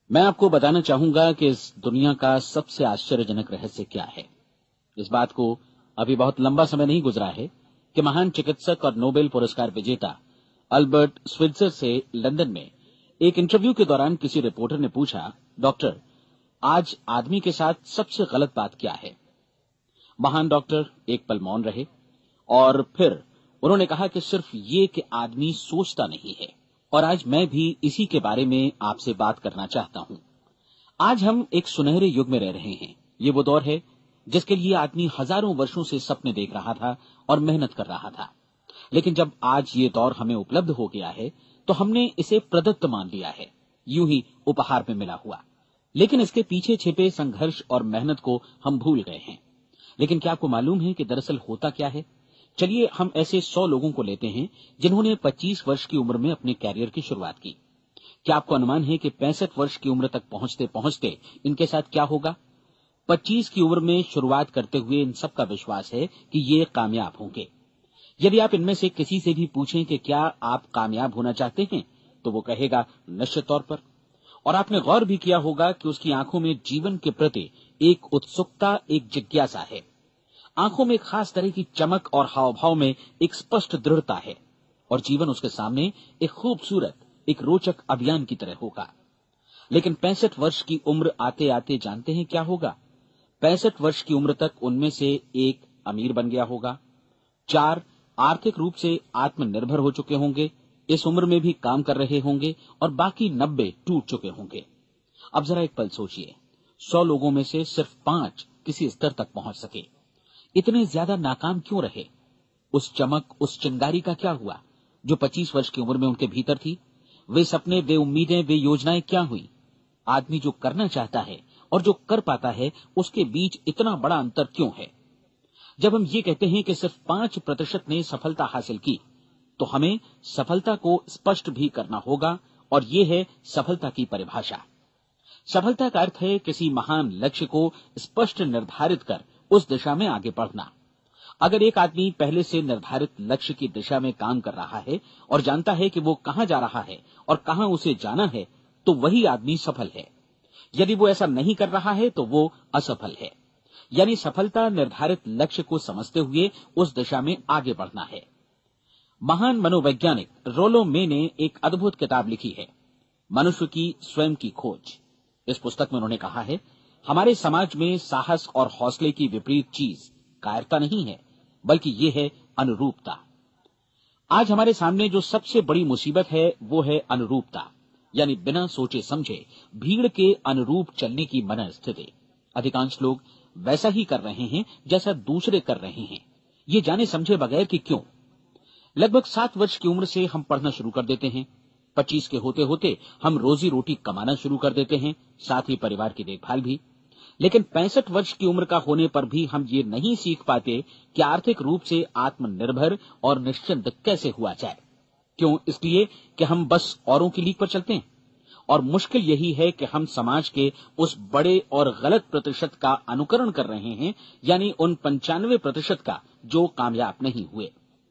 मैं आपको बताना चाहूंगा कि इस दुनिया का सबसे आश्चर्यजनक रहस्य क्या है। इस बात को अभी बहुत लंबा समय नहीं गुजरा है कि महान चिकित्सक और नोबेल पुरस्कार विजेता अल्बर्ट स्विट्जर से लंदन में एक इंटरव्यू के दौरान किसी रिपोर्टर ने पूछा, डॉक्टर, आज आदमी के साथ सबसे गलत बात क्या है। महान डॉक्टर एक पल मौन रहे और फिर उन्होंने कहा कि सिर्फ ये कि आदमी सोचता नहीं है। और आज मैं भी इसी के बारे में आपसे बात करना चाहता हूं। आज हम एक सुनहरे युग में रह रहे हैं। ये वो दौर है जिसके लिए आदमी हजारों वर्षों से सपने देख रहा था और मेहनत कर रहा था। लेकिन जब आज ये दौर हमें उपलब्ध हो गया है तो हमने इसे प्रदत्त मान लिया है, यूं ही उपहार में मिला हुआ। लेकिन इसके पीछे छिपे संघर्ष और मेहनत को हम भूल गए हैं। लेकिन क्या आपको मालूम है कि दरअसल होता क्या है? चलिए हम ऐसे 100 लोगों को लेते हैं जिन्होंने 25 वर्ष की उम्र में अपने कैरियर की शुरुआत की। क्या आपको अनुमान है कि 65 वर्ष की उम्र तक पहुंचते पहुंचते इनके साथ क्या होगा? 25 की उम्र में शुरुआत करते हुए इन सबका विश्वास है कि ये कामयाब होंगे। यदि आप इनमें से किसी से भी पूछें कि क्या आप कामयाब होना चाहते हैं, तो वो कहेगा निश्चित तौर पर। और आपने गौर भी किया होगा कि उसकी आंखों में जीवन के प्रति एक उत्सुकता, एक जिज्ञासा है। आंखों में एक खास तरह की चमक और हाव भाव में एक स्पष्ट दृढ़ता है। और जीवन उसके सामने एक खूबसूरत, एक रोचक अभियान की तरह होगा। लेकिन 65 वर्ष की उम्र आते आते जानते हैं क्या होगा? 65 वर्ष की उम्र तक उनमें से एक अमीर बन गया होगा, 4 आर्थिक रूप से आत्मनिर्भर हो चुके होंगे, इस उम्र में भी काम कर रहे होंगे, और बाकी 90 टूट चुके होंगे। अब जरा एक पल सोचिए, 100 लोगों में से सिर्फ 5 किसी स्तर तक पहुंच सके। इतने ज्यादा नाकाम क्यों रहे? उस चमक, उस चिंगारी का क्या हुआ जो 25 वर्ष की उम्र में उनके भीतर थी? वे सपने, वे उम्मीदें, वे योजनाएं क्या हुई? आदमी जो करना चाहता है और जो कर पाता है, उसके बीच इतना बड़ा अंतर क्यों है? जब हम ये कहते हैं कि सिर्फ 5% ने सफलता हासिल की, तो हमें सफलता को स्पष्ट भी करना होगा, और ये है सफलता की परिभाषा। सफलता का अर्थ है किसी महान लक्ष्य को स्पष्ट निर्धारित कर उस दिशा में आगे बढ़ना। अगर एक आदमी पहले से निर्धारित लक्ष्य की दिशा में काम कर रहा है और जानता है कि वो कहां जा रहा है और कहां उसे जाना है, तो वही आदमी सफल है। यदि वो ऐसा नहीं कर रहा है तो वो असफल है। यानी सफलता निर्धारित लक्ष्य को समझते हुए उस दिशा में आगे बढ़ना है। महान मनोवैज्ञानिक रोलो मे ने एक अद्भुत किताब लिखी है, मनुष्य की स्वयं की खोज। इस पुस्तक में उन्होंने कहा है, हमारे समाज में साहस और हौसले की विपरीत चीज कायरता नहीं है, बल्कि ये है अनुरूपता। आज हमारे सामने जो सबसे बड़ी मुसीबत है वो है अनुरूपता, यानी बिना सोचे समझे भीड़ के अनुरूप चलने की मनस्थिति। अधिकांश लोग वैसा ही कर रहे हैं जैसा दूसरे कर रहे हैं, ये जाने समझे बगैर कि क्यों। लगभग 7 वर्ष की उम्र से हम पढ़ना शुरू कर देते हैं। 25 के होते होते हम रोजी रोटी कमाना शुरू कर देते हैं, साथ ही परिवार की देखभाल भी। लेकिन 65 वर्ष की उम्र का होने पर भी हम ये नहीं सीख पाते कि आर्थिक रूप से आत्मनिर्भर और निश्चिंत कैसे हुआ जाए। क्यों? इसलिए कि हम बस औरों की लीक पर चलते हैं। और मुश्किल यही है कि हम समाज के उस बड़े और गलत प्रतिशत का अनुकरण कर रहे हैं, यानी उन 95% का जो कामयाब नहीं हुए।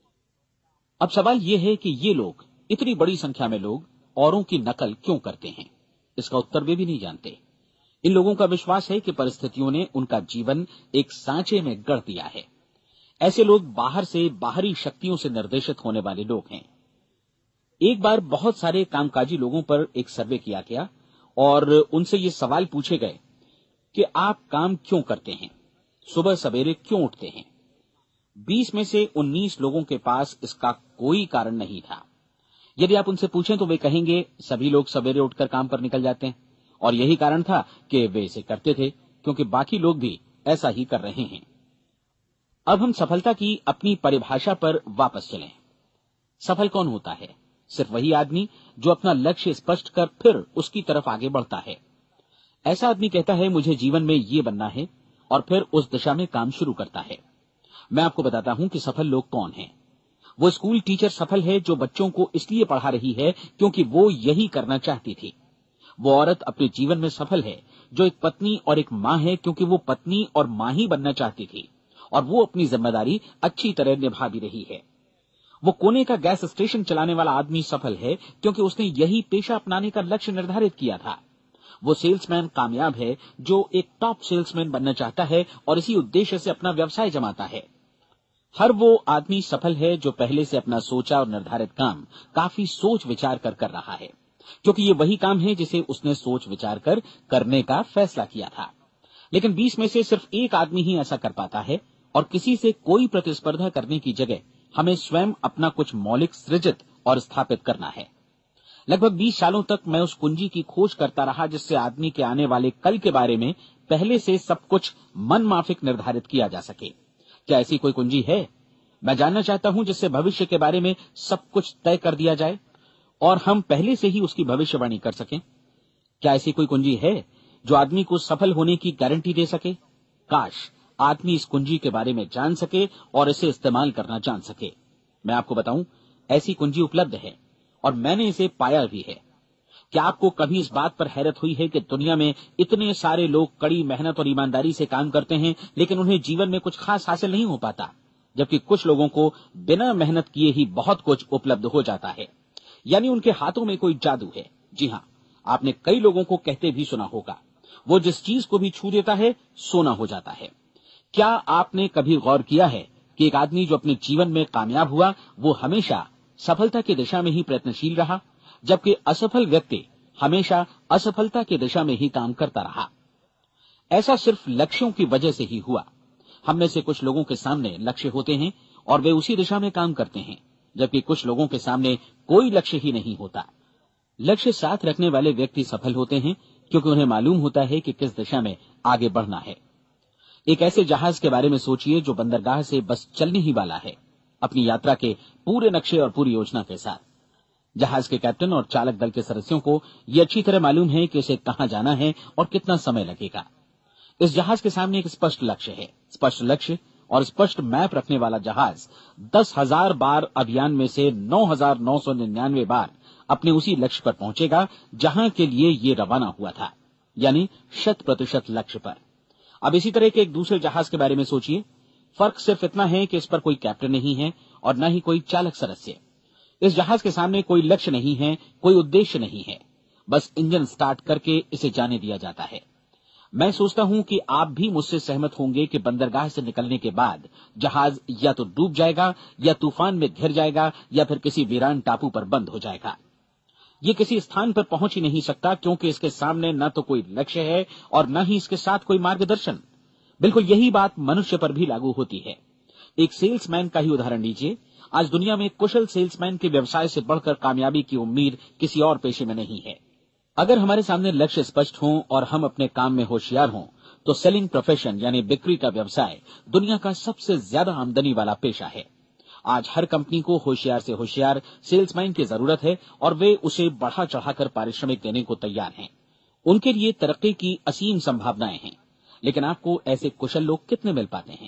अब सवाल यह है कि ये लोग, इतनी बड़ी संख्या में लोग, औरों की नकल क्यों करते हैं? इसका उत्तर वे भी नहीं जानते। इन लोगों का विश्वास है कि परिस्थितियों ने उनका जीवन एक सांचे में गढ़ दिया है। ऐसे लोग बाहर से, बाहरी शक्तियों से निर्देशित होने वाले लोग हैं। एक बार बहुत सारे कामकाजी लोगों पर एक सर्वे किया गया और उनसे ये सवाल पूछे गए कि आप काम क्यों करते हैं, सुबह सवेरे क्यों उठते हैं? 20 में से 19 लोगों के पास इसका कोई कारण नहीं था। यदि आप उनसे पूछें तो वे कहेंगे सभी लोग सवेरे उठकर काम पर निकल जाते हैं, और यही कारण था कि वे इसे करते थे क्योंकि बाकी लोग भी ऐसा ही कर रहे हैं। अब हम सफलता की अपनी परिभाषा पर वापस चलें। सफल कौन होता है? सिर्फ वही आदमी जो अपना लक्ष्य स्पष्ट कर फिर उसकी तरफ आगे बढ़ता है। ऐसा आदमी कहता है मुझे जीवन में ये बनना है, और फिर उस दिशा में काम शुरू करता है। मैं आपको बताता हूं कि सफल लोग कौन हैं। वो स्कूल टीचर सफल है जो बच्चों को इसलिए पढ़ा रही है क्योंकि वो यही करना चाहती थी। वो औरत अपने जीवन में सफल है जो एक पत्नी और एक मां है क्योंकि वो पत्नी और मां ही बनना चाहती थी, और वो अपनी जिम्मेदारी अच्छी तरह निभा भी रही है। वो कोने का गैस स्टेशन चलाने वाला आदमी सफल है क्योंकि उसने यही पेशा अपनाने का लक्ष्य निर्धारित किया था। वो सेल्समैन कामयाब है जो एक टॉप सेल्समैन बनना चाहता है और इसी उद्देश्य से अपना व्यवसाय जमाता है। हर वो आदमी सफल है जो पहले से अपना सोचा और निर्धारित काम काफी सोच विचार कर रहा है, क्योंकि ये वही काम है जिसे उसने सोच विचार कर करने का फैसला किया था। लेकिन 20 में से सिर्फ एक आदमी ही ऐसा कर पाता है, और किसी से कोई प्रतिस्पर्धा करने की जगह हमें स्वयं अपना कुछ मौलिक सृजित और स्थापित करना है। लगभग 20 सालों तक मैं उस कुंजी की खोज करता रहा जिससे आदमी के आने वाले कल के बारे में पहले से सब कुछ मन माफिक निर्धारित किया जा सके। क्या ऐसी कोई कुंजी है? मैं जानना चाहता हूं जिससे भविष्य के बारे में सब कुछ तय कर दिया जाए और हम पहले से ही उसकी भविष्यवाणी कर सकें। क्या ऐसी कोई कुंजी है जो आदमी को सफल होने की गारंटी दे सके? काश आदमी इस कुंजी के बारे में जान सके और इसे इस्तेमाल करना जान सके। मैं आपको बताऊं, ऐसी कुंजी उपलब्ध है और मैंने इसे पाया भी है। क्या आपको कभी इस बात पर हैरत हुई है कि दुनिया में इतने सारे लोग कड़ी मेहनत और ईमानदारी से काम करते हैं, लेकिन उन्हें जीवन में कुछ खास हासिल नहीं हो पाता, जबकि कुछ लोगों को बिना मेहनत किए ही बहुत कुछ उपलब्ध हो जाता है। यानी उनके हाथों में कोई जादू है। जी हां, आपने कई लोगों को कहते भी सुना होगा, वो जिस चीज को भी छू देता है सोना हो जाता है। क्या आपने कभी गौर किया है कि एक आदमी जो अपने जीवन में कामयाब हुआ वो हमेशा सफलता की दिशा में ही प्रयत्नशील रहा, जबकि असफल व्यक्ति हमेशा असफलता की दिशा में ही काम करता रहा? ऐसा सिर्फ लक्ष्यों की वजह से ही हुआ। हम में से कुछ लोगों के सामने लक्ष्य होते हैं और वे उसी दिशा में काम करते हैं, जबकि कुछ लोगों के सामने कोई लक्ष्य ही नहीं होता। लक्ष्य साथ रखने वाले व्यक्ति सफल होते हैं क्योंकि उन्हें मालूम होता है कि किस दिशा में आगे बढ़ना है। एक ऐसे जहाज के बारे में सोचिए जो बंदरगाह से बस चलने ही वाला है, अपनी यात्रा के पूरे नक्शे और पूरी योजना के साथ। जहाज के कैप्टन और चालक दल के सदस्यों को यह अच्छी तरह मालूम है कि उसे कहां जाना है और कितना समय लगेगा। इस जहाज के सामने एक स्पष्ट लक्ष्य है। स्पष्ट लक्ष्य और स्पष्ट मैप रखने वाला जहाज 10,000 बार अभियान में से 9,999 बार अपने उसी लक्ष्य पर पहुंचेगा जहां के लिए ये रवाना हुआ था, यानी 100% लक्ष्य पर। अब इसी तरह के एक दूसरे जहाज के बारे में सोचिए। फर्क सिर्फ इतना है कि इस पर कोई कैप्टन नहीं है और न ही कोई चालक सदस्य। इस जहाज के सामने कोई लक्ष्य नहीं है, कोई उद्देश्य नहीं है, बस इंजन स्टार्ट करके इसे जाने दिया जाता है। मैं सोचता हूं कि आप भी मुझसे सहमत होंगे कि बंदरगाह से निकलने के बाद जहाज या तो डूब जाएगा या तूफान में घिर जाएगा या फिर किसी वीरान टापू पर बंद हो जाएगा। ये किसी स्थान पर पहुंच ही नहीं सकता क्योंकि इसके सामने न तो कोई लक्ष्य है और न ही इसके साथ कोई मार्गदर्शन। बिल्कुल यही बात मनुष्य पर भी लागू होती है। एक सेल्समैन का ही उदाहरण लीजिए। आज दुनिया में कुशल सेल्समैन के व्यवसाय से बढ़कर कामयाबी की उम्मीद किसी और पेशे में नहीं है। अगर हमारे सामने लक्ष्य स्पष्ट हों और हम अपने काम में होशियार हों तो सेलिंग प्रोफेशन यानी बिक्री का व्यवसाय दुनिया का सबसे ज्यादा आमदनी वाला पेशा है। आज हर कंपनी को होशियार से होशियार सेल्समैन की जरूरत है और वे उसे बढ़ा चढ़ाकर पारिश्रमिक देने को तैयार हैं। उनके लिए तरक्की की असीम संभावनाएं हैं, लेकिन आपको ऐसे कुशल लोग कितने मिल पाते हैं?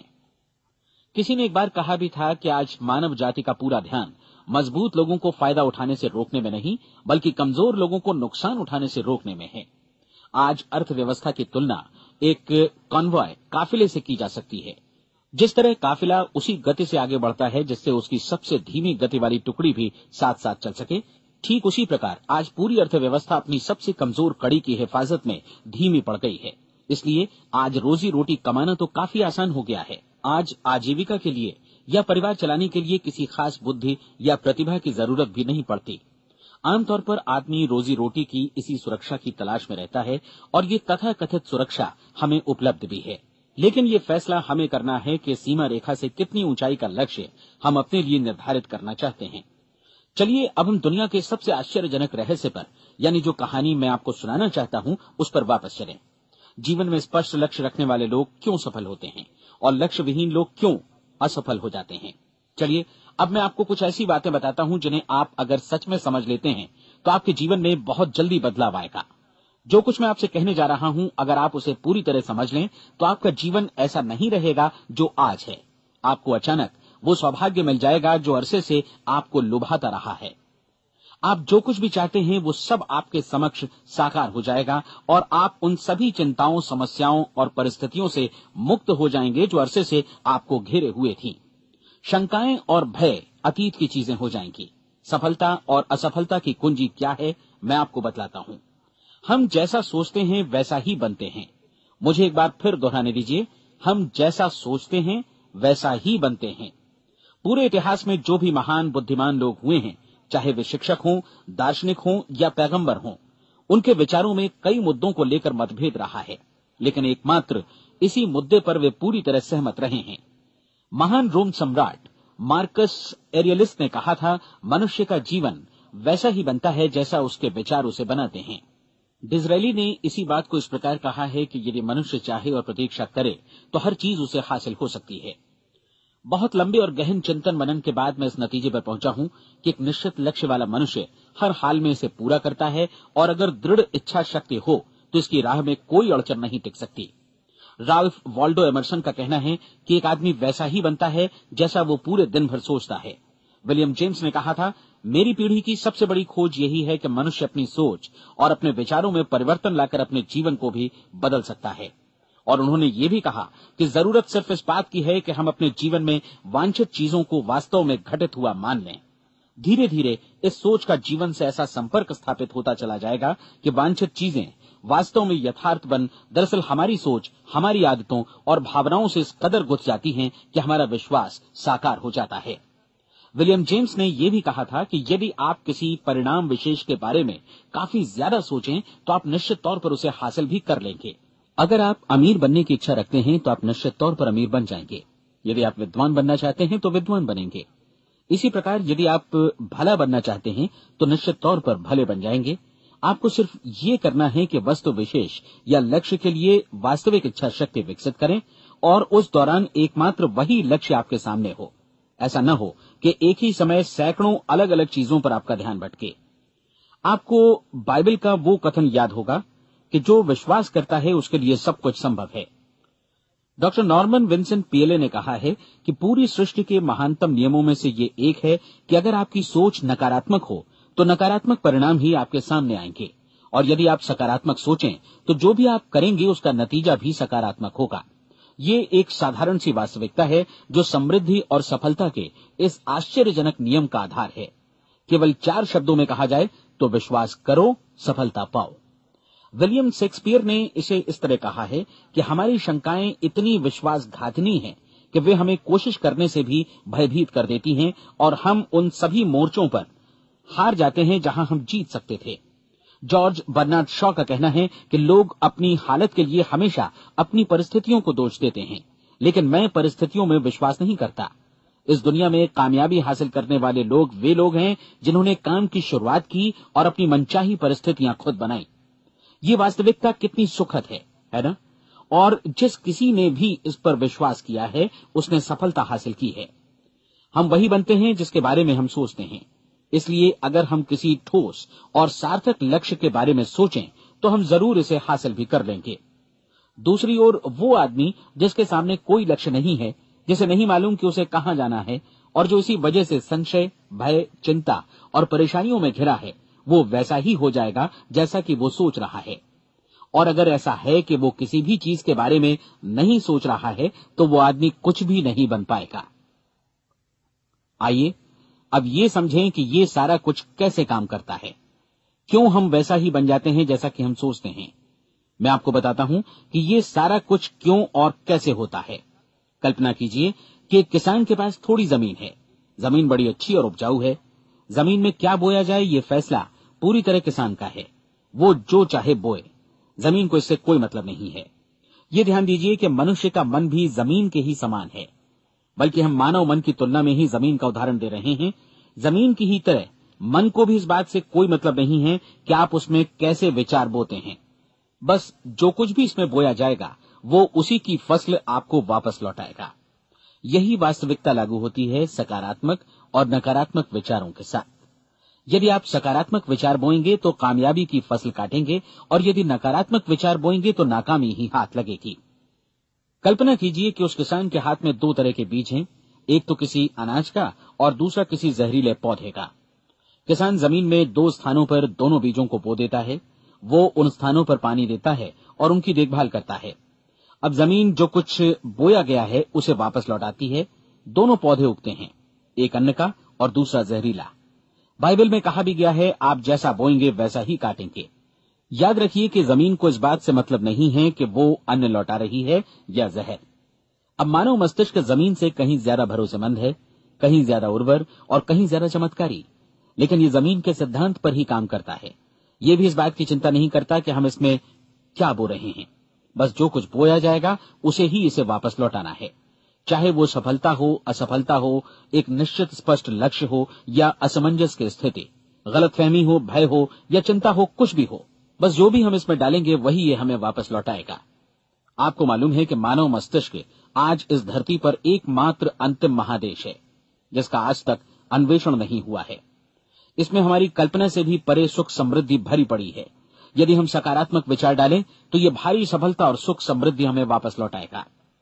किसी ने एक बार कहा भी था कि आज मानव जाति का पूरा ध्यान मजबूत लोगों को फायदा उठाने से रोकने में नहीं, बल्कि कमजोर लोगों को नुकसान उठाने से रोकने में है। आज अर्थव्यवस्था की तुलना एक कॉन्वॉय काफिले से की जा सकती है। जिस तरह काफिला उसी गति से आगे बढ़ता है जिससे उसकी सबसे धीमी गति वाली टुकड़ी भी साथ साथ चल सके, ठीक उसी प्रकार आज पूरी अर्थव्यवस्था अपनी सबसे कमजोर कड़ी की हिफाजत में धीमी पड़ गई है। इसलिए आज रोजी रोटी कमाना तो काफी आसान हो गया है। आज आजीविका के लिए या परिवार चलाने के लिए किसी खास बुद्धि या प्रतिभा की जरूरत भी नहीं पड़ती। आमतौर पर आदमी रोजी रोटी की इसी सुरक्षा की तलाश में रहता है और ये तथाकथित सुरक्षा हमें उपलब्ध भी है। लेकिन ये फैसला हमें करना है कि सीमा रेखा से कितनी ऊंचाई का लक्ष्य हम अपने लिए निर्धारित करना चाहते हैं। चलिए अब हम दुनिया के सबसे आश्चर्यजनक रहस्य पर, यानी जो कहानी मैं आपको सुनाना चाहता हूं, उस पर वापस चलें। जीवन में स्पष्ट लक्ष्य रखने वाले लोग क्यों सफल होते हैं और लक्ष्य विहीन लोग क्यों असफल हो जाते हैं? चलिए अब मैं आपको कुछ ऐसी बातें बताता हूं जिन्हें आप अगर सच में समझ लेते हैं तो आपके जीवन में बहुत जल्दी बदलाव आएगा। जो कुछ मैं आपसे कहने जा रहा हूं, अगर आप उसे पूरी तरह समझ लें तो आपका जीवन ऐसा नहीं रहेगा जो आज है। आपको अचानक वो सौभाग्य मिल जाएगा जो अरसे से आपको लुभाता रहा है। आप जो कुछ भी चाहते हैं वो सब आपके समक्ष साकार हो जाएगा और आप उन सभी चिंताओं, समस्याओं और परिस्थितियों से मुक्त हो जाएंगे जो अरसे से आपको घेरे हुए थी। शंकाएं और भय अतीत की चीजें हो जाएंगी। सफलता और असफलता की कुंजी क्या है, मैं आपको बतलाता हूं। हम जैसा सोचते हैं वैसा ही बनते हैं। मुझे एक बार फिर दोहराने दीजिए, हम जैसा सोचते हैं वैसा ही बनते हैं। पूरे इतिहास में जो भी महान बुद्धिमान लोग हुए हैं, चाहे वे शिक्षक हों, दार्शनिक हों या पैगंबर हों, उनके विचारों में कई मुद्दों को लेकर मतभेद रहा है, लेकिन एकमात्र इसी मुद्दे पर वे पूरी तरह सहमत रहे हैं। महान रोम सम्राट मार्कस एरियलिस ने कहा था, मनुष्य का जीवन वैसा ही बनता है जैसा उसके विचार उसे बनाते हैं। डिज़रायली ने इसी बात को इस प्रकार कहा है कि यदि मनुष्य चाहे और प्रतीक्षा करे तो हर चीज उसे हासिल हो सकती है। बहुत लंबे और गहन चिंतन मनन के बाद मैं इस नतीजे पर पहुंचा हूं कि एक निश्चित लक्ष्य वाला मनुष्य हर हाल में इसे पूरा करता है, और अगर दृढ़ इच्छा शक्ति हो तो इसकी राह में कोई अड़चन नहीं टिक सकती। राल्फ वॉल्डो एमर्सन का कहना है कि एक आदमी वैसा ही बनता है जैसा वो पूरे दिन भर सोचता है। विलियम जेम्स ने कहा था, मेरी पीढ़ी की सबसे बड़ी खोज यही है कि मनुष्य अपनी सोच और अपने विचारों में परिवर्तन लाकर अपने जीवन को भी बदल सकता है। और उन्होंने ये भी कहा कि जरूरत सिर्फ इस बात की है कि हम अपने जीवन में वांछित चीजों को वास्तव में घटित हुआ मान लें। धीरे धीरे इस सोच का जीवन से ऐसा संपर्क स्थापित होता चला जाएगा कि वांछित चीजें वास्तव में यथार्थ बन दरअसल हमारी सोच, हमारी आदतों और भावनाओं से इस कदर गुथ जाती हैं कि हमारा विश्वास साकार हो जाता है। विलियम जेम्स ने यह भी कहा था कि यदि आप किसी परिणाम विशेष के बारे में काफी ज्यादा सोचें तो आप निश्चित तौर पर उसे हासिल भी कर लेंगे। अगर आप अमीर बनने की इच्छा रखते हैं तो आप निश्चित तौर पर अमीर बन जाएंगे। यदि आप विद्वान बनना चाहते हैं तो विद्वान बनेंगे। इसी प्रकार यदि आप भला बनना चाहते हैं तो निश्चित तौर पर भले बन जाएंगे। आपको सिर्फ ये करना है कि वस्तु विशेष या लक्ष्य के लिए वास्तविक इच्छा शक्ति विकसित करें, और उस दौरान एकमात्र वही लक्ष्य आपके सामने हो। ऐसा न हो कि एक ही समय सैकड़ों अलग अलग चीजों पर आपका ध्यान भटके। आपको बाइबल का वो कथन याद होगा कि जो विश्वास करता है उसके लिए सब कुछ संभव है। डॉक्टर नॉर्मन विंसेंट पीएले ने कहा है कि पूरी सृष्टि के महानतम नियमों में से ये एक है कि अगर आपकी सोच नकारात्मक हो तो नकारात्मक परिणाम ही आपके सामने आएंगे, और यदि आप सकारात्मक सोचें तो जो भी आप करेंगे उसका नतीजा भी सकारात्मक होगा। ये एक साधारण सी वास्तविकता है जो समृद्धि और सफलता के इस आश्चर्यजनक नियम का आधार है। केवल 4 शब्दों में कहा जाए तो विश्वास करो, सफलता पाओ। विलियम शेक्सपियर ने इसे इस तरह कहा है कि हमारी शंकाएं इतनी विश्वासघातिनी हैं कि वे हमें कोशिश करने से भी भयभीत कर देती हैं, और हम उन सभी मोर्चों पर हार जाते हैं जहां हम जीत सकते थे। जॉर्ज बर्नार्ड शॉ का कहना है कि लोग अपनी हालत के लिए हमेशा अपनी परिस्थितियों को दोष देते हैं, लेकिन मैं परिस्थितियों में विश्वास नहीं करता। इस दुनिया में कामयाबी हासिल करने वाले लोग वे लोग हैं जिन्होंने काम की शुरुआत की और अपनी मनचाही परिस्थितियां खुद बनाई। ये वास्तविकता कितनी सुखद है ना? और जिस किसी ने भी इस पर विश्वास किया है उसने सफलता हासिल की है। हम वही बनते हैं जिसके बारे में हम सोचते हैं। इसलिए अगर हम किसी ठोस और सार्थक लक्ष्य के बारे में सोचें तो हम जरूर इसे हासिल भी कर लेंगे। दूसरी ओर वो आदमी जिसके सामने कोई लक्ष्य नहीं है, जिसे नहीं मालूम कि उसे कहां जाना है, और जो इसी वजह से संशय, भय, चिंता और परेशानियों में घिरा है, वो वैसा ही हो जाएगा जैसा कि वो सोच रहा है। और अगर ऐसा है कि वो किसी भी चीज के बारे में नहीं सोच रहा है तो वो आदमी कुछ भी नहीं बन पाएगा। आइए अब ये समझें कि ये सारा कुछ कैसे काम करता है, क्यों हम वैसा ही बन जाते हैं जैसा कि हम सोचते हैं। मैं आपको बताता हूं कि ये सारा कुछ क्यों और कैसे होता है। कल्पना कीजिए कि एक किसान के पास थोड़ी जमीन है। जमीन बड़ी अच्छी और उपजाऊ है। जमीन में क्या बोया जाए ये फैसला पूरी तरह किसान का है। वो जो चाहे बोए, जमीन को इससे कोई मतलब नहीं है। ये ध्यान दीजिए कि मनुष्य का मन भी जमीन के ही समान है, बल्कि हम मानव मन की तुलना में ही जमीन का उदाहरण दे रहे हैं। जमीन की ही तरह मन को भी इस बात से कोई मतलब नहीं है कि आप उसमें कैसे विचार बोते हैं। बस जो कुछ भी इसमें बोया जाएगा वो उसी की फसल आपको वापस लौटाएगा। यही वास्तविकता लागू होती है सकारात्मक और नकारात्मक विचारों के साथ। यदि आप सकारात्मक विचार बोएंगे तो कामयाबी की फसल काटेंगे, और यदि नकारात्मक विचार बोएंगे तो नाकामी ही हाथ लगेगी। कल्पना कीजिए कि उस किसान के हाथ में 2 तरह के बीज हैं, एक तो किसी अनाज का और दूसरा किसी जहरीले पौधे का। किसान जमीन में 2 स्थानों पर दोनों बीजों को बो देता है। वो उन स्थानों पर पानी देता है और उनकी देखभाल करता है। अब जमीन जो कुछ बोया गया है उसे वापस लौटाती है। दोनों पौधे उगते हैं, एक अन्न का और दूसरा जहरीला। बाइबल में कहा भी गया है, आप जैसा बोएंगे वैसा ही काटेंगे। याद रखिए कि जमीन को इस बात से मतलब नहीं है कि वो अन्न लौटा रही है या जहर। अब मानव मस्तिष्क जमीन से कहीं ज्यादा भरोसेमंद है, कहीं ज्यादा उर्वर और कहीं ज्यादा चमत्कारी, लेकिन ये जमीन के सिद्धांत पर ही काम करता है। ये भी इस बात की चिंता नहीं करता कि हम इसमें क्या बो रहे हैं। बस जो कुछ बोया जाएगा उसे ही इसे वापस लौटाना है, चाहे वो सफलता हो, असफलता हो, एक निश्चित स्पष्ट लक्ष्य हो या असमंजस की स्थिति, गलतफहमी हो, भय हो या चिंता हो, कुछ भी हो। बस जो भी हम इसमें डालेंगे वही ये हमें वापस लौटाएगा। आपको मालूम है कि मानव मस्तिष्क आज इस धरती पर एकमात्र अंतिम महादेश है जिसका आज तक अन्वेषण नहीं हुआ है। इसमें हमारी कल्पना से भी परे सुख समृद्धि भरी पड़ी है। यदि हम सकारात्मक विचार डालें तो ये भारी सफलता और सुख समृद्धि हमें वापस लौटाएगा।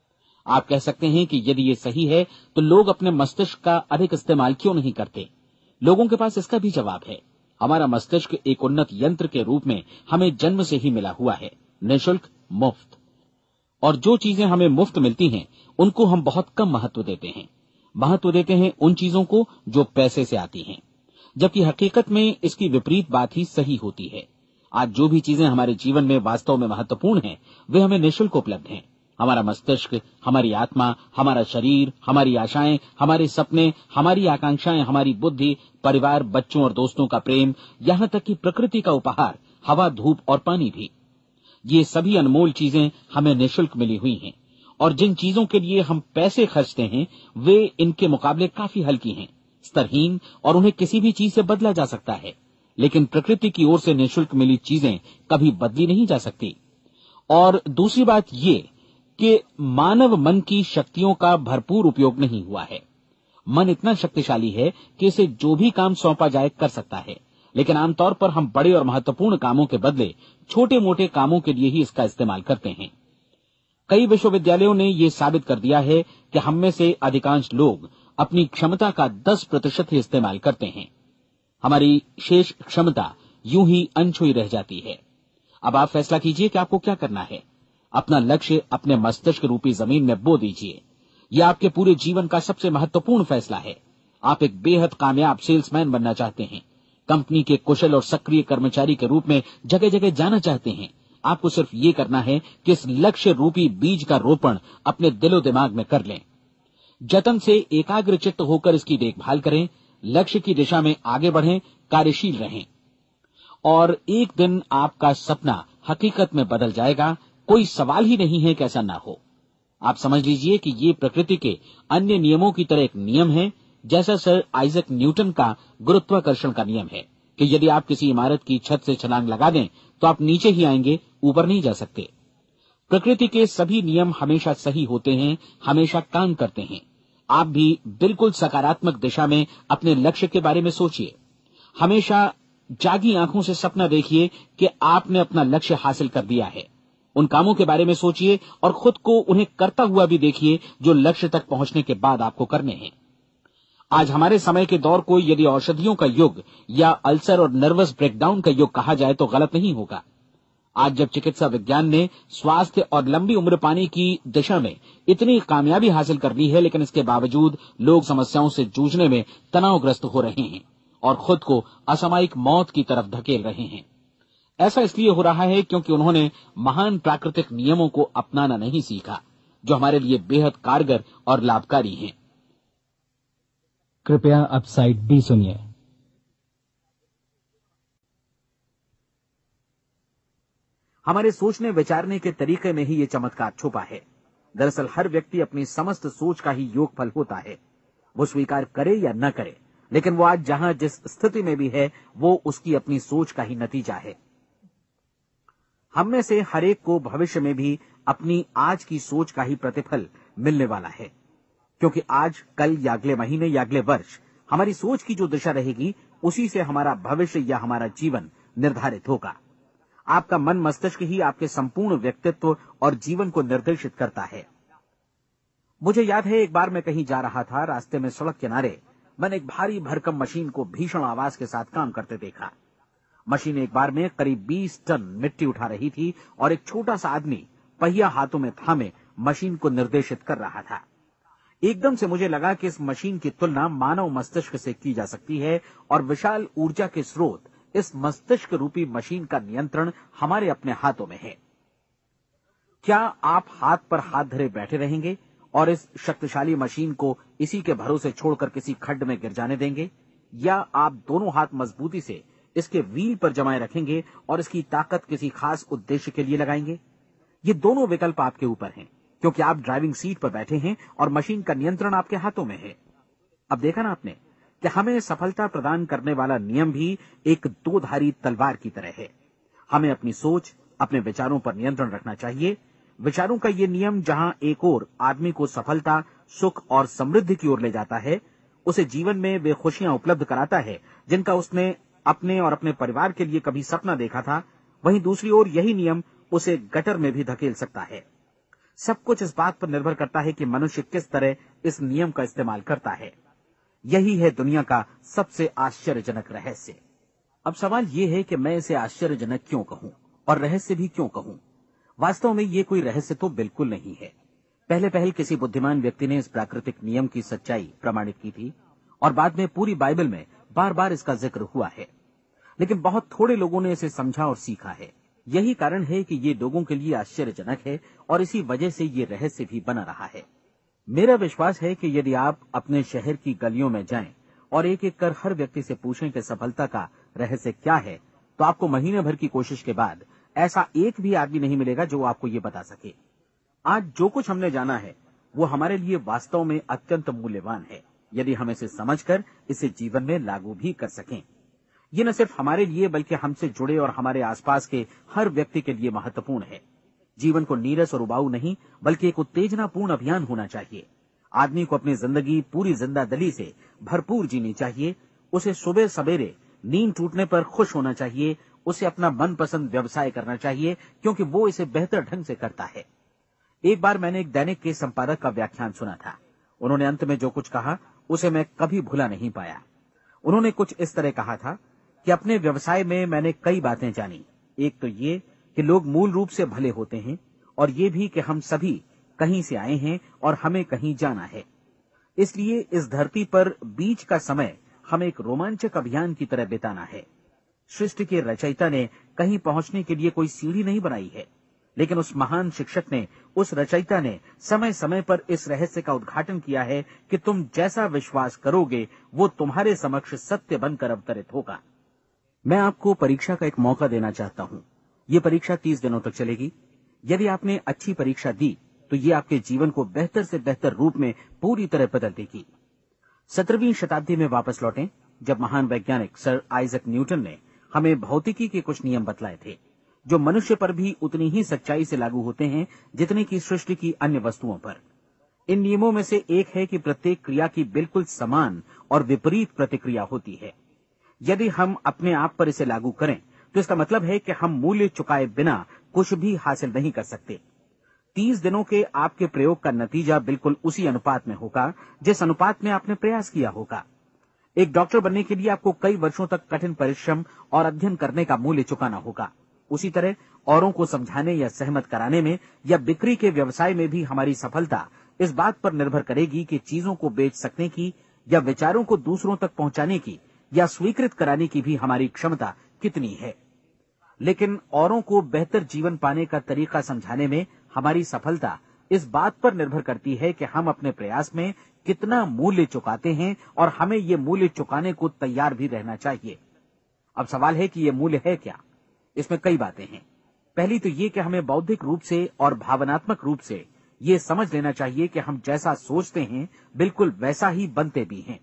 आप कह सकते हैं कि यदि ये सही है तो लोग अपने मस्तिष्क का अधिक इस्तेमाल क्यों नहीं करते? लोगों के पास इसका भी जवाब है। हमारा मस्तिष्क एक उन्नत यंत्र के रूप में हमें जन्म से ही मिला हुआ है, निःशुल्क, मुफ्त। और जो चीजें हमें मुफ्त मिलती हैं उनको हम बहुत कम महत्व देते हैं। महत्व देते हैं उन चीजों को जो पैसे से आती हैं, जबकि हकीकत में इसकी विपरीत बात ही सही होती है। आज जो भी चीजें हमारे जीवन में वास्तव में महत्वपूर्ण हैं वे हमें निःशुल्क उपलब्ध हैं। हमारा मस्तिष्क, हमारी आत्मा, हमारा शरीर, हमारी आशाएं, हमारे सपने, हमारी आकांक्षाएं, हमारी बुद्धि, परिवार, बच्चों और दोस्तों का प्रेम, यहां तक कि प्रकृति का उपहार, हवा, धूप और पानी भी, ये सभी अनमोल चीजें हमें निःशुल्क मिली हुई हैं। और जिन चीजों के लिए हम पैसे खर्चते हैं वे इनके मुकाबले काफी हल्की हैं, स्तरहीन, और उन्हें किसी भी चीज से बदला जा सकता है। लेकिन प्रकृति की ओर से निःशुल्क मिली चीजें कभी बदली नहीं जा सकती। और दूसरी बात ये कि मानव मन की शक्तियों का भरपूर उपयोग नहीं हुआ है। मन इतना शक्तिशाली है कि इसे जो भी काम सौंपा जाए कर सकता है, लेकिन आमतौर पर हम बड़े और महत्वपूर्ण कामों के बदले छोटे मोटे कामों के लिए ही इसका इस्तेमाल करते हैं। कई विश्वविद्यालयों ने यह साबित कर दिया है कि हम में से अधिकांश लोग अपनी क्षमता का 10% ही इस्तेमाल करते हैं। हमारी शेष क्षमता यूं ही अनछुई रह जाती है। अब आप फैसला कीजिए कि आपको क्या करना है। अपना लक्ष्य अपने मस्तिष्क रूपी जमीन में बो दीजिए। यह आपके पूरे जीवन का सबसे महत्वपूर्ण फैसला है। आप एक बेहद कामयाब सेल्समैन बनना चाहते हैं, कंपनी के कुशल और सक्रिय कर्मचारी के रूप में जगह जगह जाना चाहते हैं। आपको सिर्फ ये करना है कि इस लक्ष्य रूपी बीज का रोपण अपने दिलो दिमाग में कर लें। जतन से एकाग्रचित्त होकर इसकी देखभाल करें, लक्ष्य की दिशा में आगे बढ़ें, कार्यशील रहें, और एक दिन आपका सपना हकीकत में बदल जाएगा। कोई सवाल ही नहीं है कि ऐसा ना हो। आप समझ लीजिए कि ये प्रकृति के अन्य नियमों की तरह एक नियम है, जैसा सर आइजक न्यूटन का गुरुत्वाकर्षण का नियम है कि यदि आप किसी इमारत की छत से छलांग लगा दें तो आप नीचे ही आएंगे, ऊपर नहीं जा सकते। प्रकृति के सभी नियम हमेशा सही होते हैं, हमेशा काम करते हैं। आप भी बिल्कुल सकारात्मक दिशा में अपने लक्ष्य के बारे में सोचिए। हमेशा जागी आंखों से सपना देखिए कि आपने अपना लक्ष्य हासिल कर दिया है। उन कामों के बारे में सोचिए और खुद को उन्हें करता हुआ भी देखिए जो लक्ष्य तक पहुंचने के बाद आपको करने हैं। आज हमारे समय के दौर को यदि औषधियों का युग या अल्सर और नर्वस ब्रेकडाउन का युग कहा जाए तो गलत नहीं होगा। आज जब चिकित्सा विज्ञान ने स्वास्थ्य और लंबी उम्र पाने की दिशा में इतनी कामयाबी हासिल कर ली है, लेकिन इसके बावजूद लोग समस्याओं से जूझने में तनावग्रस्त हो रहे हैं और खुद को असामयिक मौत की तरफ धकेल रहे हैं। ऐसा इसलिए हो रहा है क्योंकि उन्होंने महान प्राकृतिक नियमों को अपनाना नहीं सीखा, जो हमारे लिए बेहद कारगर और लाभकारी हैं। कृपया अब साइड बी सुनिए। हमारे सोचने विचारने के तरीके में ही ये चमत्कार छुपा है। दरअसल हर व्यक्ति अपनी समस्त सोच का ही योगफल होता है। वो स्वीकार करे या न करे, लेकिन वो आज जहां जिस स्थिति में भी है वो उसकी अपनी सोच का ही नतीजा है। हम में से हर एक को भविष्य में भी अपनी आज की सोच का ही प्रतिफल मिलने वाला है, क्योंकि आज, कल या अगले महीने या अगले वर्ष हमारी सोच की जो दिशा रहेगी उसी से हमारा भविष्य या हमारा जीवन निर्धारित होगा। आपका मन मस्तिष्क ही आपके संपूर्ण व्यक्तित्व और जीवन को निर्देशित करता है। मुझे याद है, एक बार मैं कहीं जा रहा था, रास्ते में सड़क किनारे मैंने एक भारी भरकम मशीन को भीषण आवाज के साथ काम करते देखा। मशीन एक बार में करीब 20 टन मिट्टी उठा रही थी और एक छोटा सा आदमी पहिया हाथों में थामे मशीन को निर्देशित कर रहा था। एकदम से मुझे लगा कि इस मशीन की तुलना मानव मस्तिष्क से की जा सकती है और विशाल ऊर्जा के स्रोत इस मस्तिष्क रूपी मशीन का नियंत्रण हमारे अपने हाथों में है। क्या आप हाथ पर हाथ धरे बैठे रहेंगे और इस शक्तिशाली मशीन को इसी के भरोसे छोड़कर किसी खड्ड में गिर जाने देंगे, या आप दोनों हाथ मजबूती से इसके व्हील पर जमाए रखेंगे और इसकी ताकत किसी खास उद्देश्य के लिए लगाएंगे? ये दोनों विकल्प आपके ऊपर हैं, क्योंकि आप ड्राइविंग सीट पर बैठे हैं और मशीन का नियंत्रण आपके हाथों में है। अब देखा ना आपने कि हमें सफलता प्रदान करने वाला नियम भी एक दो-धारी तलवार की तरह है। हमें अपनी सोच, अपने विचारों पर नियंत्रण रखना चाहिए। विचारों का ये नियम जहां एक ओर आदमी को सफलता, सुख और समृद्धि की ओर ले जाता है, उसे जीवन में वे खुशियां उपलब्ध कराता है जिनका उसने अपने और अपने परिवार के लिए कभी सपना देखा था, वहीं दूसरी ओर यही नियम उसे गटर में भी धकेल सकता है। सब कुछ इस बात पर निर्भर करता है कि मनुष्य किस तरह इस नियम का इस्तेमाल करता है। यही है दुनिया का सबसे आश्चर्यजनक रहस्य। अब सवाल यह है कि मैं इसे आश्चर्यजनक क्यों कहूं और रहस्य भी क्यों कहूं? वास्तव में ये कोई रहस्य तो बिल्कुल नहीं है। पहले पहल किसी बुद्धिमान व्यक्ति ने इस प्राकृतिक नियम की सच्चाई प्रमाणित की थी और बाद में पूरी बाइबल में बार बार इसका जिक्र हुआ है, लेकिन बहुत थोड़े लोगों ने इसे समझा और सीखा है। यही कारण है कि ये लोगों के लिए आश्चर्यजनक है और इसी वजह से ये रहस्य भी बना रहा है। मेरा विश्वास है कि यदि आप अपने शहर की गलियों में जाएं और एक एक कर हर व्यक्ति से पूछें कि सफलता का रहस्य क्या है, तो आपको महीने भर की कोशिश के बाद ऐसा एक भी आदमी नहीं मिलेगा जो आपको ये बता सके। आज जो कुछ हमने जाना है वो हमारे लिए वास्तव में अत्यंत मूल्यवान है, यदि हम इसे समझकर इसे जीवन में लागू भी कर सकें। ये न सिर्फ हमारे लिए बल्कि हमसे जुड़े और हमारे आसपास के हर व्यक्ति के लिए महत्वपूर्ण है। जीवन को नीरस और उबाऊ नहीं बल्कि एक उत्तेजनापूर्ण अभियान होना चाहिए। आदमी को अपनी जिंदगी पूरी जिंदादिली से भरपूर जीनी चाहिए। उसे सुबह सवेरे नींद टूटने पर खुश होना चाहिए। उसे अपना मनपसंद व्यवसाय करना चाहिए, क्योंकि वो इसे बेहतर ढंग से करता है। एक बार मैंने एक दैनिक के संपादक का व्याख्यान सुना था। उन्होंने अंत में जो कुछ कहा उसे मैं कभी भुला नहीं पाया। उन्होंने कुछ इस तरह कहा था कि अपने व्यवसाय में मैंने कई बातें जानी। एक तो ये कि लोग मूल रूप से भले होते हैं, और ये भी कि हम सभी कहीं से आए हैं और हमें कहीं जाना है। इसलिए इस धरती पर बीच का समय हमें एक रोमांचक अभियान की तरह बिताना है। सृष्टि के रचयिता ने कहीं पहुंचने के लिए कोई सीढ़ी नहीं बनाई है, लेकिन उस महान शिक्षक ने, उस रचयिता ने समय समय पर इस रहस्य का उद्घाटन किया है कि तुम जैसा विश्वास करोगे वो तुम्हारे समक्ष सत्य बनकर अवतरित होगा। मैं आपको परीक्षा का एक मौका देना चाहता हूं। ये परीक्षा 30 दिनों तक चलेगी। यदि आपने अच्छी परीक्षा दी तो ये आपके जीवन को बेहतर से बेहतर रूप में पूरी तरह बदल देगी। 17वीं शताब्दी में वापस लौटें, जब महान वैज्ञानिक सर आइजक न्यूटन ने हमें भौतिकी के कुछ नियम बतलाए थे, जो मनुष्य पर भी उतनी ही सच्चाई से लागू होते हैं जितनी की सृष्टि की अन्य वस्तुओं पर। इन नियमों में से एक है कि प्रत्येक क्रिया की बिल्कुल समान और विपरीत प्रतिक्रिया होती है। यदि हम अपने आप पर इसे लागू करें तो इसका मतलब है कि हम मूल्य चुकाए बिना कुछ भी हासिल नहीं कर सकते। 30 दिनों के आपके प्रयोग का नतीजा बिल्कुल उसी अनुपात में होगा जिस अनुपात में आपने प्रयास किया होगा। एक डॉक्टर बनने के लिए आपको कई वर्षों तक कठिन परिश्रम और अध्ययन करने का मूल्य चुकाना होगा। उसी तरह औरों को समझाने या सहमत कराने में या बिक्री के व्यवसाय में भी हमारी सफलता इस बात पर निर्भर करेगी कि चीजों को बेच सकने की या विचारों को दूसरों तक पहुंचाने की या स्वीकृत कराने की भी हमारी क्षमता कितनी है। लेकिन औरों को बेहतर जीवन पाने का तरीका समझाने में हमारी सफलता इस बात पर निर्भर करती है कि हम अपने प्रयास में कितना मूल्य चुकाते हैं, और हमें ये मूल्य चुकाने को तैयार भी रहना चाहिए। अब सवाल है कि ये मूल्य है क्या? इसमें कई बातें हैं। पहली तो ये कि हमें बौद्धिक रूप से और भावनात्मक रूप से ये समझ लेना चाहिए कि हम जैसा सोचते हैं बिल्कुल वैसा ही बनते भी हैं।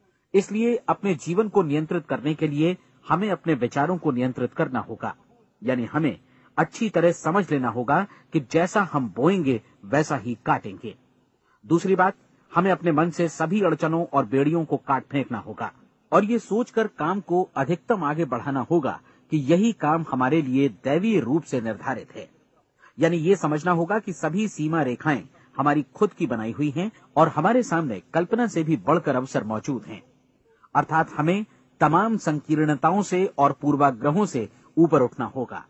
इसलिए अपने जीवन को नियंत्रित करने के लिए हमें अपने विचारों को नियंत्रित करना होगा। यानी हमें अच्छी तरह समझ लेना होगा कि जैसा हम बोएंगे वैसा ही काटेंगे। दूसरी बात, हमें अपने मन से सभी अड़चनों और बेड़ियों को काट फेंकना होगा और ये सोचकर काम को अधिकतम आगे बढ़ाना होगा कि यही काम हमारे लिए दैवीय रूप से निर्धारित है। यानी ये समझना होगा कि सभी सीमा रेखाएं हमारी खुद की बनाई हुई हैं और हमारे सामने कल्पना से भी बढ़कर अवसर मौजूद हैं। अर्थात हमें तमाम संकीर्णताओं से और पूर्वाग्रहों से ऊपर उठना होगा।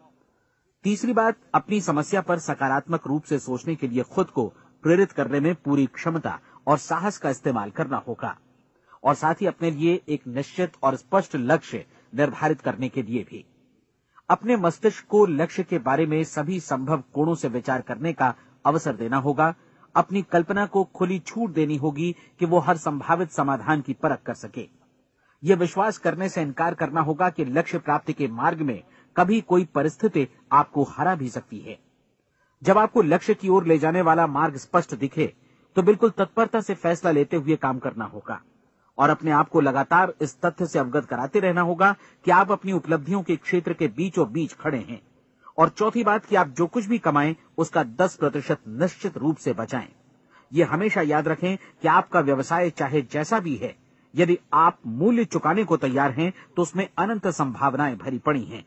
तीसरी बात, अपनी समस्या पर सकारात्मक रूप से सोचने के लिए खुद को प्रेरित करने में पूरी क्षमता और साहस का इस्तेमाल करना होगा, और साथ ही अपने लिए एक निश्चित और स्पष्ट लक्ष्य निर्धारित करने के लिए भी। अपने मस्तिष्क को लक्ष्य के बारे में सभी संभव कोणों से विचार करने का अवसर देना होगा। अपनी कल्पना को खुली छूट देनी होगी कि वो हर संभावित समाधान की परख कर सके। यह विश्वास करने से इनकार करना होगा कि लक्ष्य प्राप्ति के मार्ग में कभी कोई परिस्थिति आपको हरा भी सकती है। जब आपको लक्ष्य की ओर ले जाने वाला मार्ग स्पष्ट दिखे तो बिल्कुल तत्परता से फैसला लेते हुए काम करना होगा और अपने आप को लगातार इस तथ्य से अवगत कराते रहना होगा कि आप अपनी उपलब्धियों के क्षेत्र के बीचों बीच खड़े हैं। और चौथी बात कि आप जो कुछ भी कमाएं उसका 10% निश्चित रूप से बचाएं। ये हमेशा याद रखें कि आपका व्यवसाय चाहे जैसा भी है, यदि आप मूल्य चुकाने को तैयार हैं तो उसमें अनंत संभावनाएं भरी पड़ी हैं।